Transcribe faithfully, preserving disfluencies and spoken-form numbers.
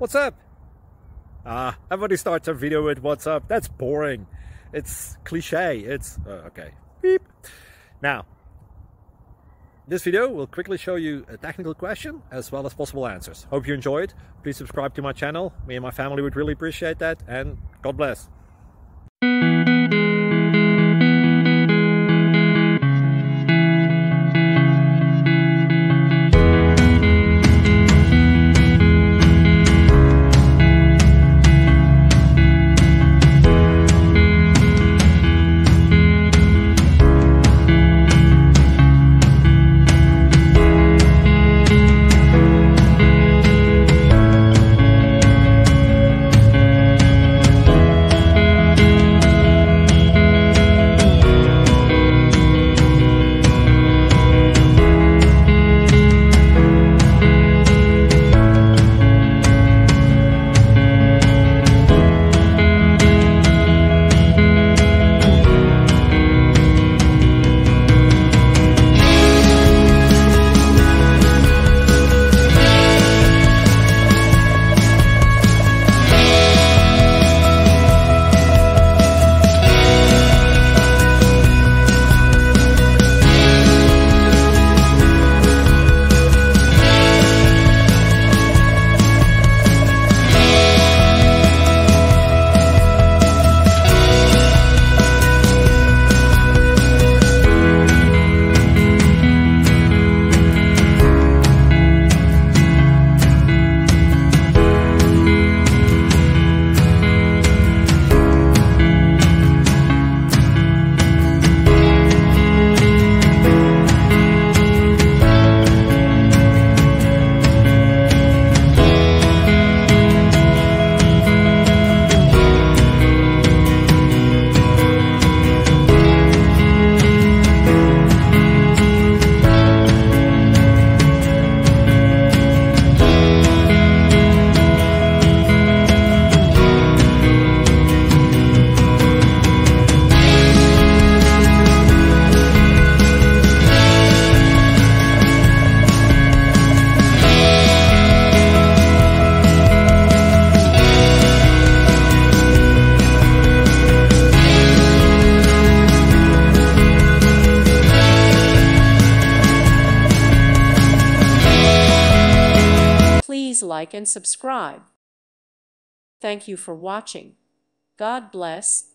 What's up? Ah, everybody starts their video with what's up. That's boring. It's cliche. It's uh, okay. Beep. Now, this video will quickly show you a technical question as well as possible answers. Hope you enjoyed. Please subscribe to my channel. Me and my family would really appreciate that, and God bless. Please like and subscribe. Thank you for watching. God bless.